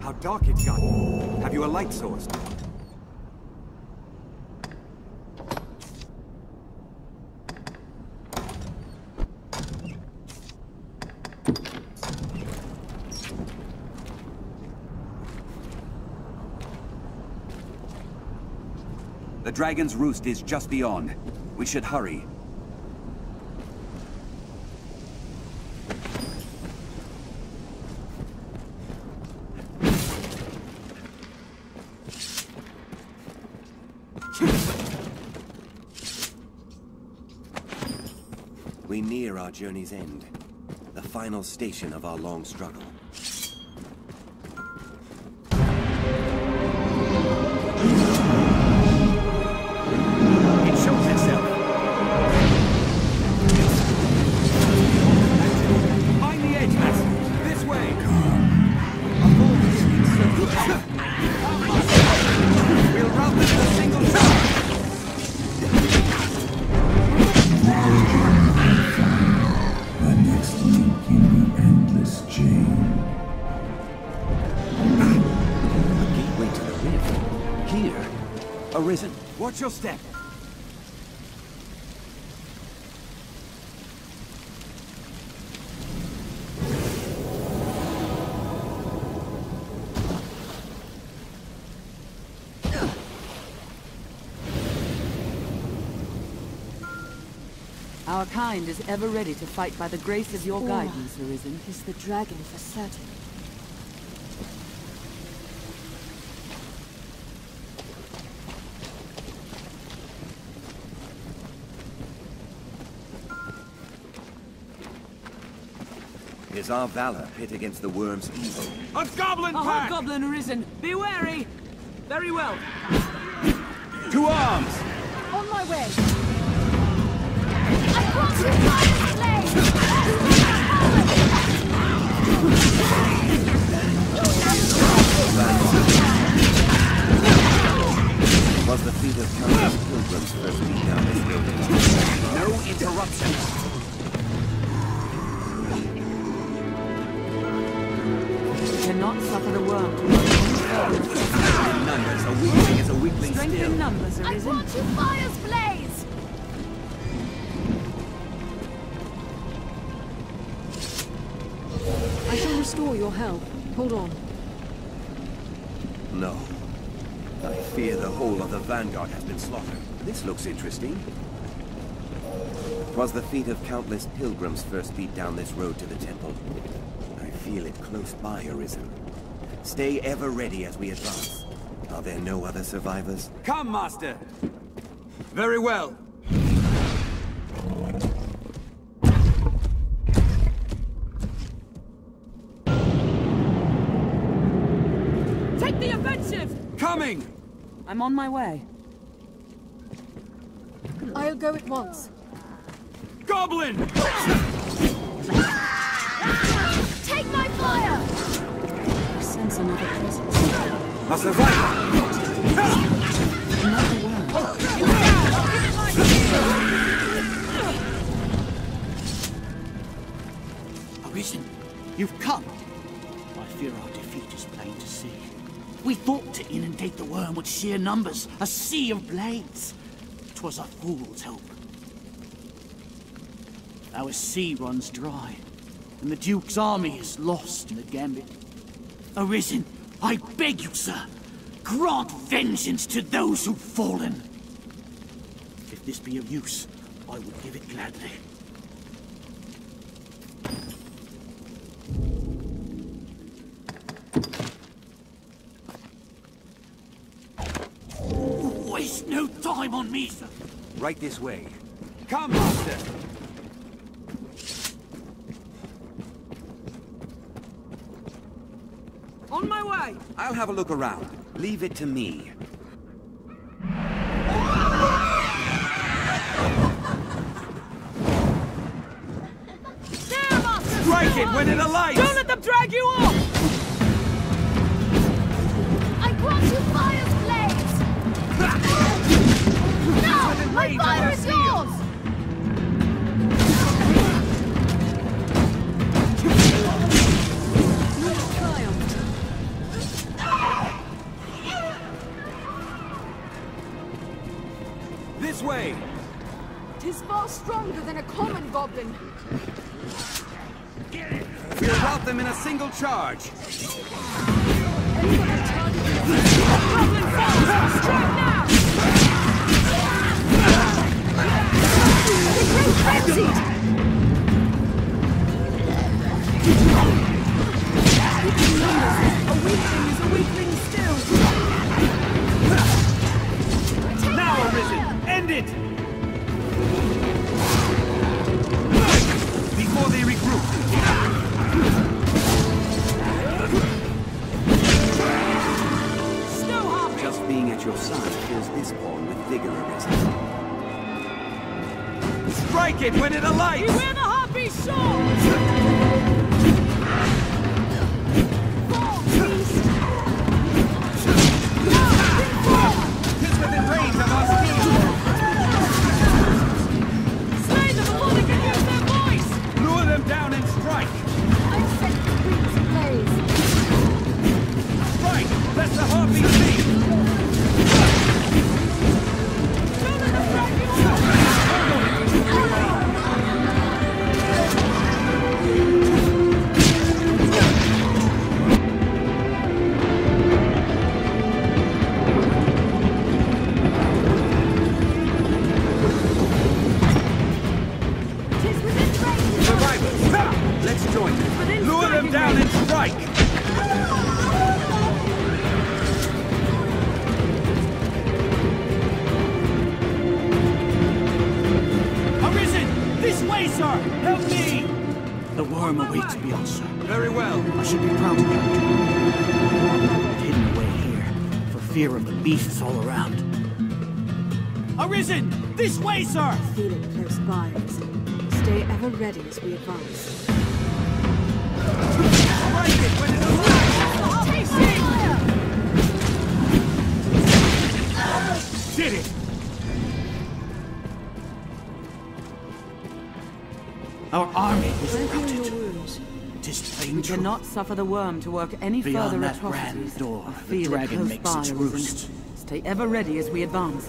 How dark it's gotten. Have you a light source? The dragon's roost is just beyond. We should hurry. We near our journey's end, the final station of our long struggle. It shows itself. Find the edge, Master. This way. We'll rout them in a single shot. The next link in the endless chain. A gateway to the rift. Here. Arisen. Watch your step. Our kind is ever ready to fight by the grace of your Or guidance, Arisen. is the dragon for certain. Is our valor pit against the worm's evil? A goblin A pack! hobgoblin, Arisen! Be wary! Very well. To arms! On my way! I want to fire blade! Was the feet of countless pilgrims first beat down this building? No interruption. We cannot suffer the worm to run any further. Numbers, a weakling is a weakling Strength still. in numbers, I Arisen. want to fire's blaze! I shall restore your health. Hold on. No. I fear the whole of the Vanguard has been slaughtered. This looks interesting. 'Twas the feet of countless pilgrims first beat down this road to the temple. I feel it close by, Arisen. Stay ever ready as we advance. Are there no other survivors? Come, Master! Very well. Take the offensive! Coming! I'm on my way. I'll go at once. Goblin! Take my fire! I sense another presence. A survivor! Another worm. Arisen, you've come. I fear our defeat is plain to see. We thought to inundate the worm with sheer numbers, a sea of blades. 'Twas a fool's hope. Our sea runs dry, and the Duke's army is lost in the gambit. Arisen, I beg you, sir, grant vengeance to those who've fallen. If this be of use, I would give it gladly. Waste no time on me, sir. Right this way. Come, Master! On my way! I'll have a look around. Leave it to me. There, Master! Strike it when it alights! Don't let them drag you off! I grant you fire's blaze! No! My fire is yours! You triumphed. way! Tis far stronger than a common goblin. We'll rout them in a single charge! Goblin falls! Strike now! They grow frenzied! A weakling is a weakling still! Now, Arisen! End it! Before they regroup! Snowhawk! Just being at your side fills this pawn with vigor, Arisen. Strike it when it alights! Beware the harpy sword! Fall, beast! Tis within range of our steel! Slay them before they can use their voice! Lure them down and strike! I've set the wings ablaze. Strike! Let the harpy see! Don't let them drag you out! Tis within range! Survivors! Ha! Let's join them! Within Lure them striking down range. and strike! Arisen! This way, sir! Help me! The worm awaits beyond, sir. Very well. I should be proud of that. Hidden away here, for fear of the beasts all around. Arisen! This way, sir! Feel it close by us. Stay ever ready as we advance. Strike it when it alights! Did it! Our army is Where are your routed. wounds? Tis plain We truth. cannot suffer the worm to work any Beyond further that atrocities. grand door, I the feel it dragon close makes by, its Arisen. roost. Stay ever ready as we advance.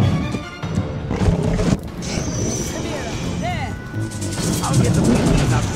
I'll get the weaklings out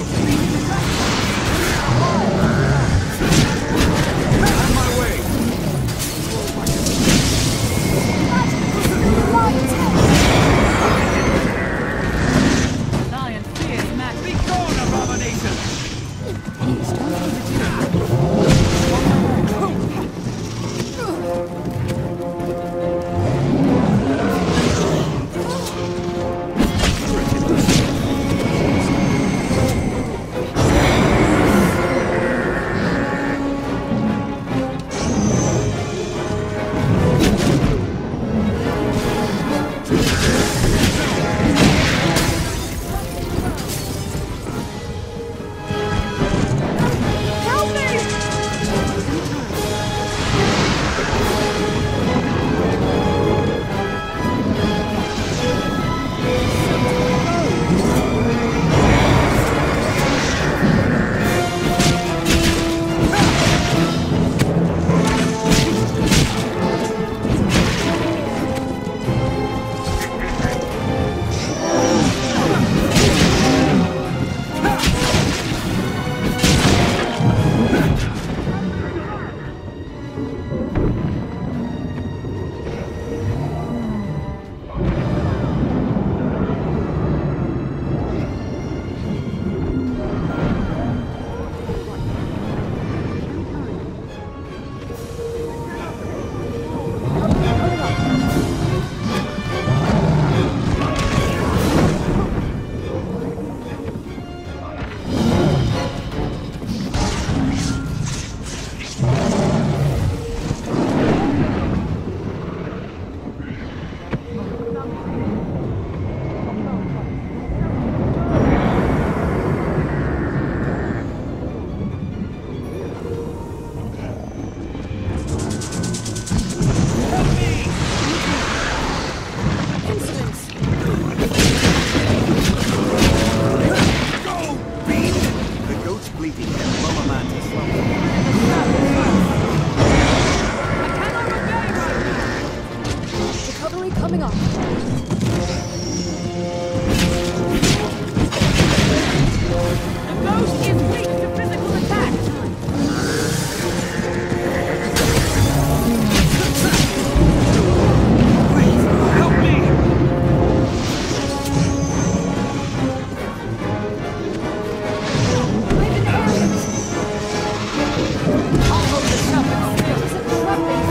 The ghost is weak to physical attack. Help me! I'll hold this up and still. It's a trembling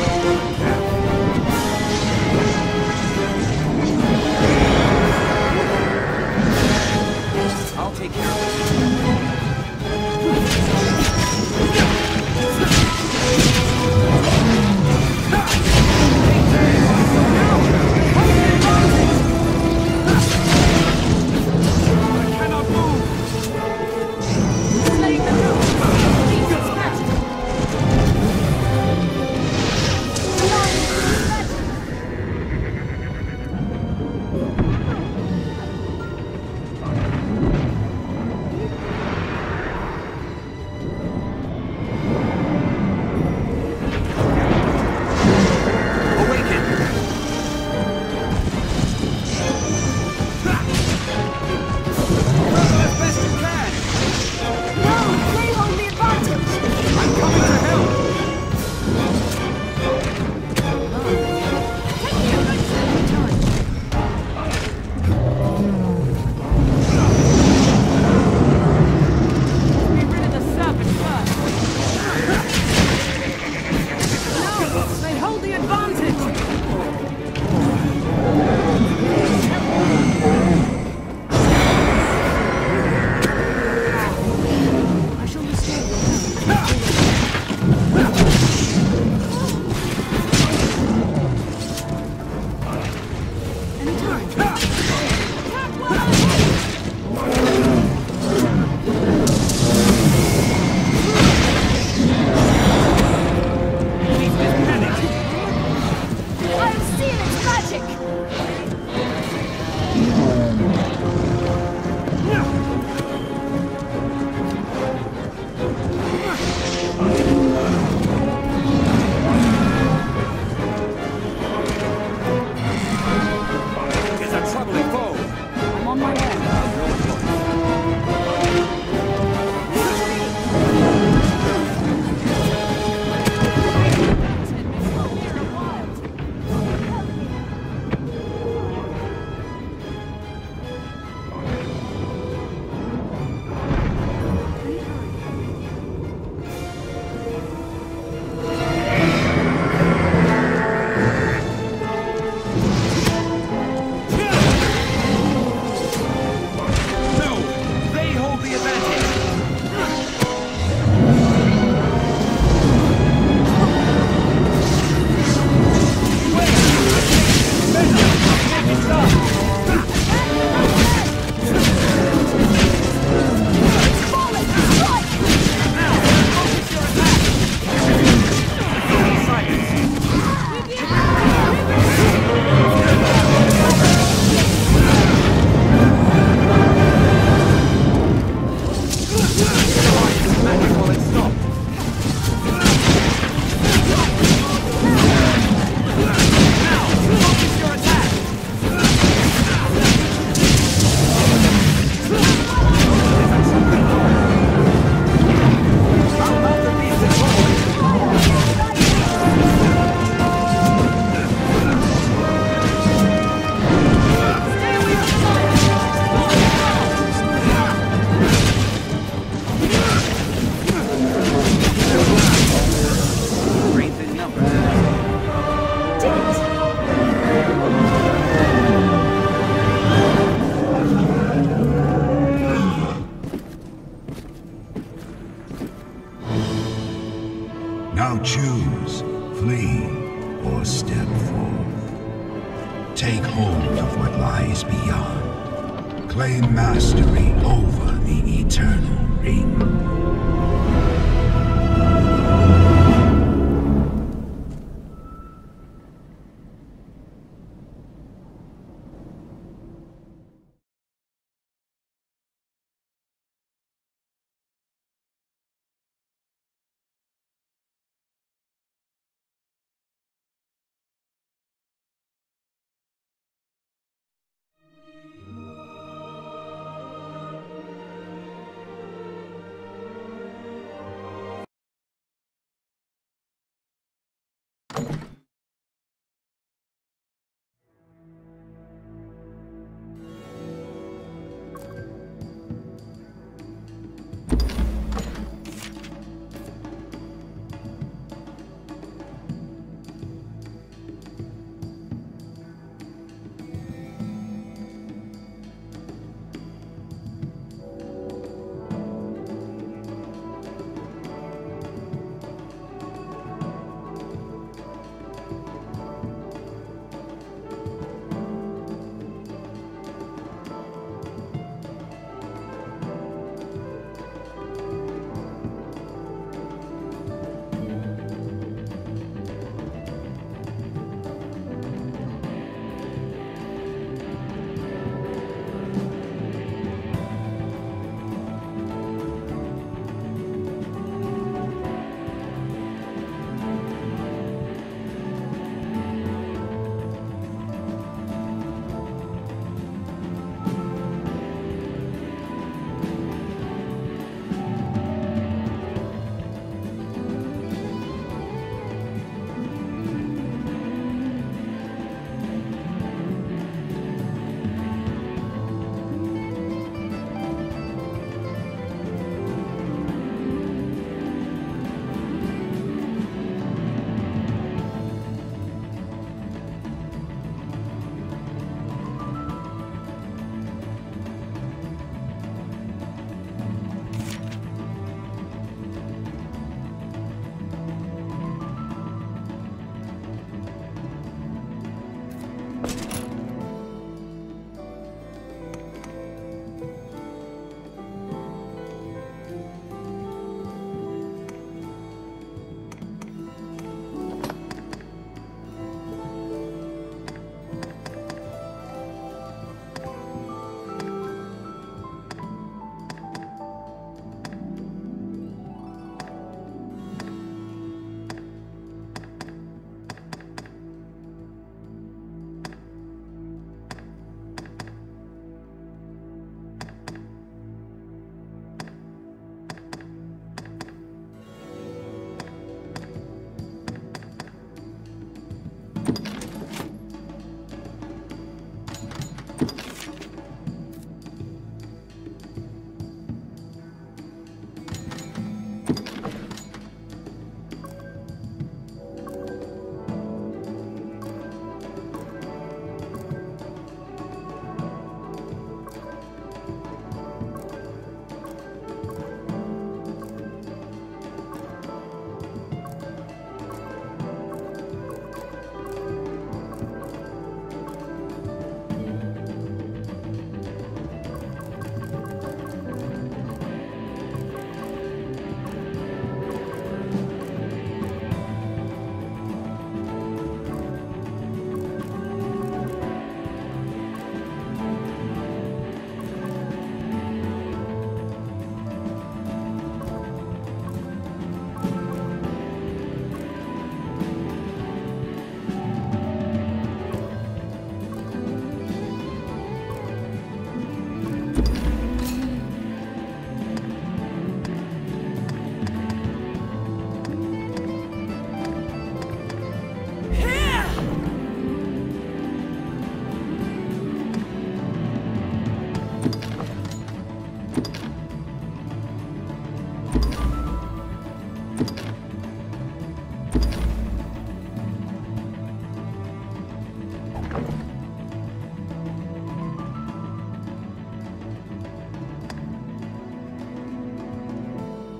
foe. I'll take care of it. I cannot move! Slaying the ghost. Please dispatch it. Awaken! Run as best you can! No, they hold the advantage. I'm coming to help! Take your legs every time. Be rid of the serpent first. No, they hold the advantage. I shall restore your anytime. Attack one! He's just panicked! I have seen its magic! It's a troubling foe! I'm on my way. No! They hold the advantage! Magic while it's stopped! Focus your attack! I'll mount the beast and forward! Strength in numbers. Now choose, flee, or step forth. Take hold of what lies beyond. Claim mastery over the eternal ring.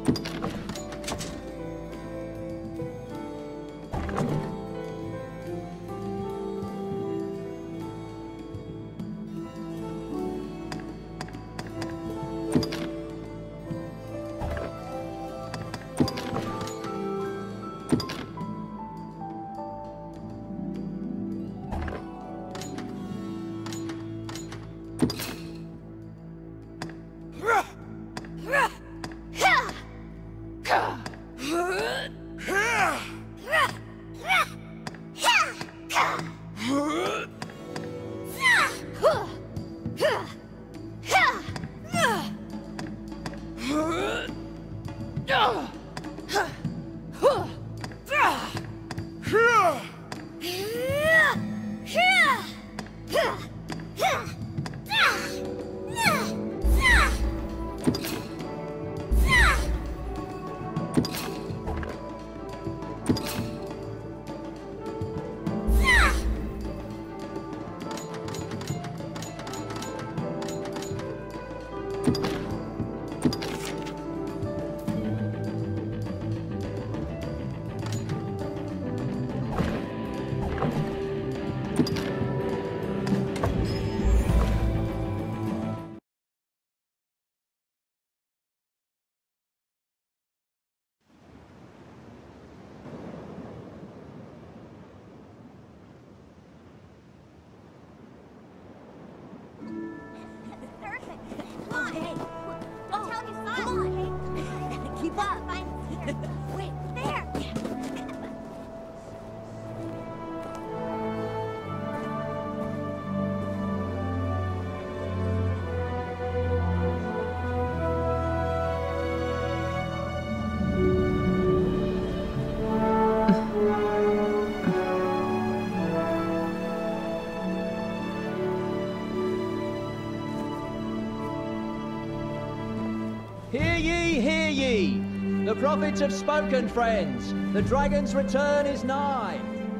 Hear ye, hear ye! The prophets have spoken, friends. The dragon's return is nigh.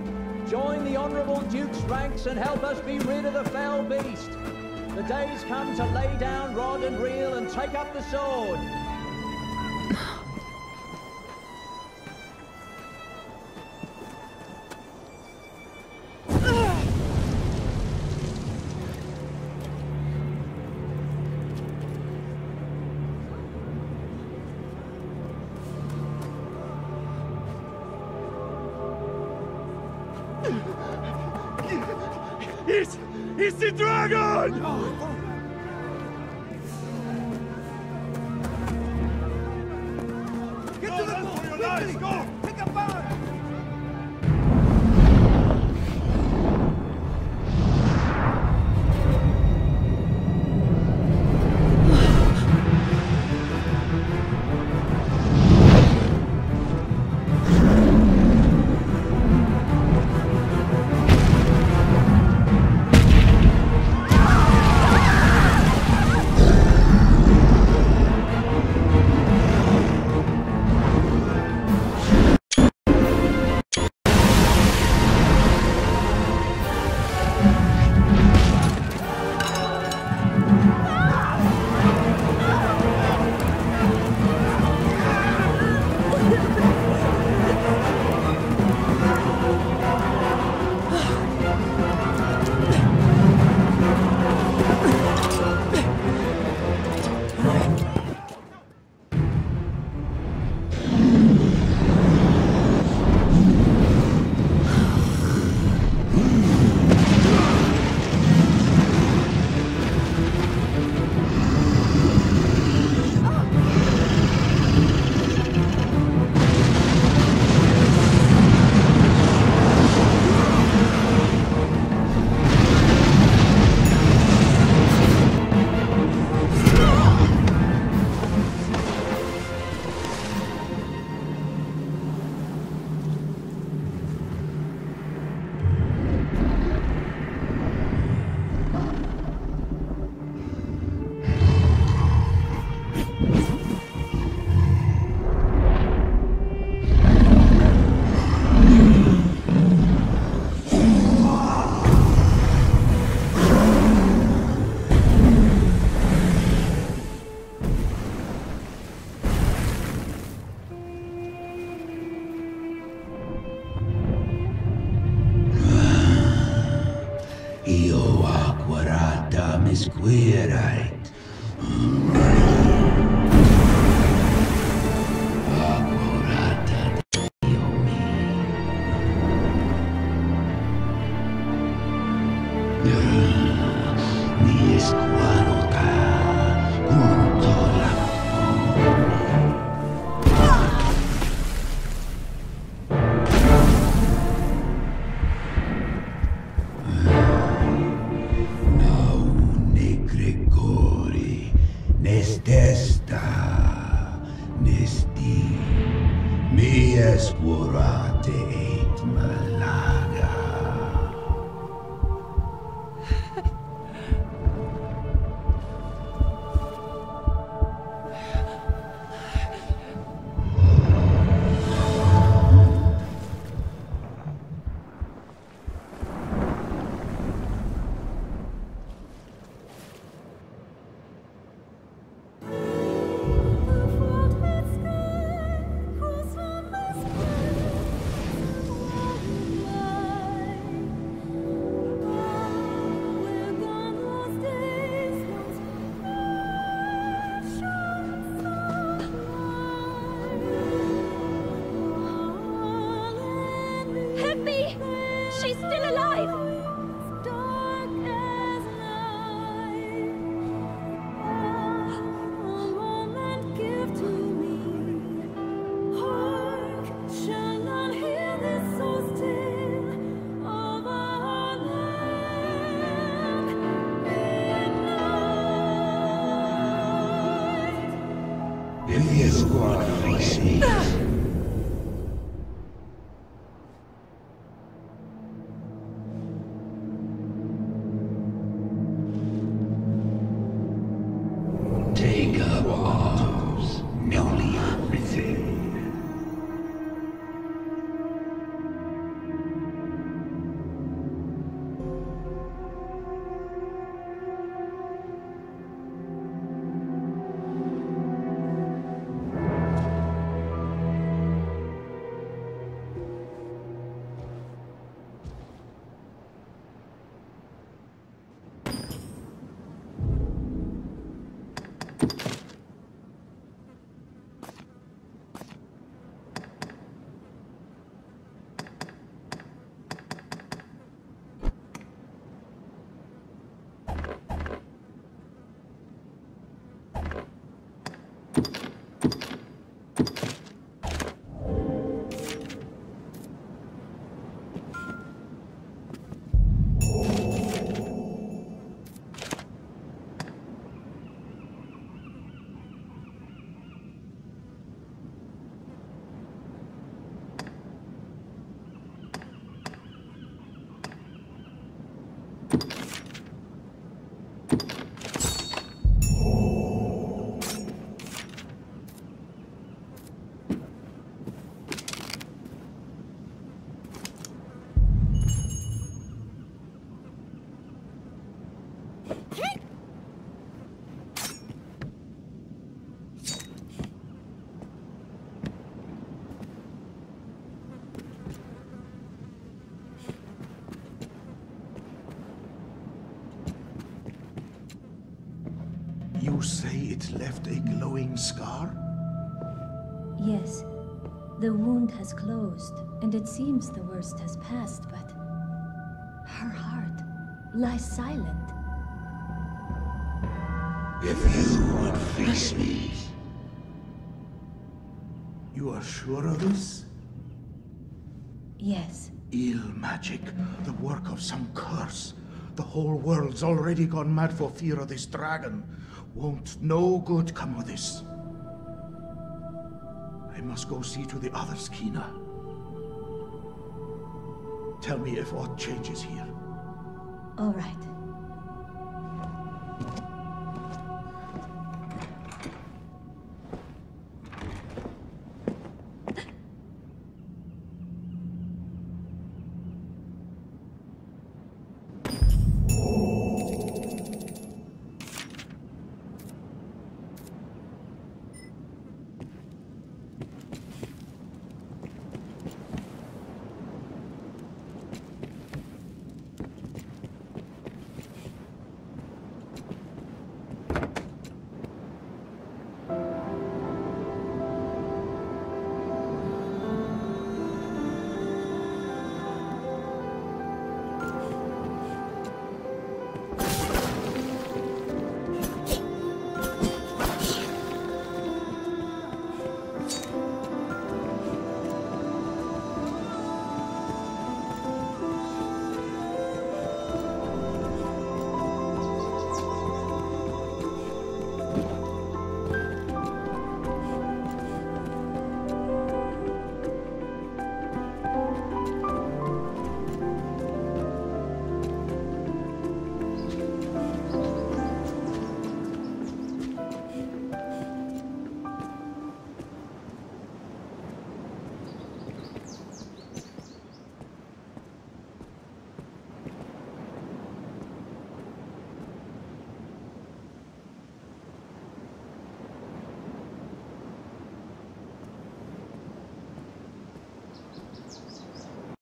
Join the honourable Duke's ranks and help us be rid of the fell beast. The day's come to lay down rod and reel and take up the sword. It's the dragon! Get to the boat! For your lives, go! Pick up fire! Io acquarata misquirait. Acquarata Dio mi squarota contola. Gregori, nestesta, nesti, mi esplorate et malaga. She's still alive! Take up arms, newly everything. You say it left a glowing scar? Yes. The wound has closed, and it seems the worst has passed, but her heart lies silent. If you would face me. You are sure of this? Yes. Ill magic, the work of some curse. The whole world's already gone mad for fear of this dragon. Won't no good come of this. I must go see to the others, Kina. Tell me if aught changes here. All right.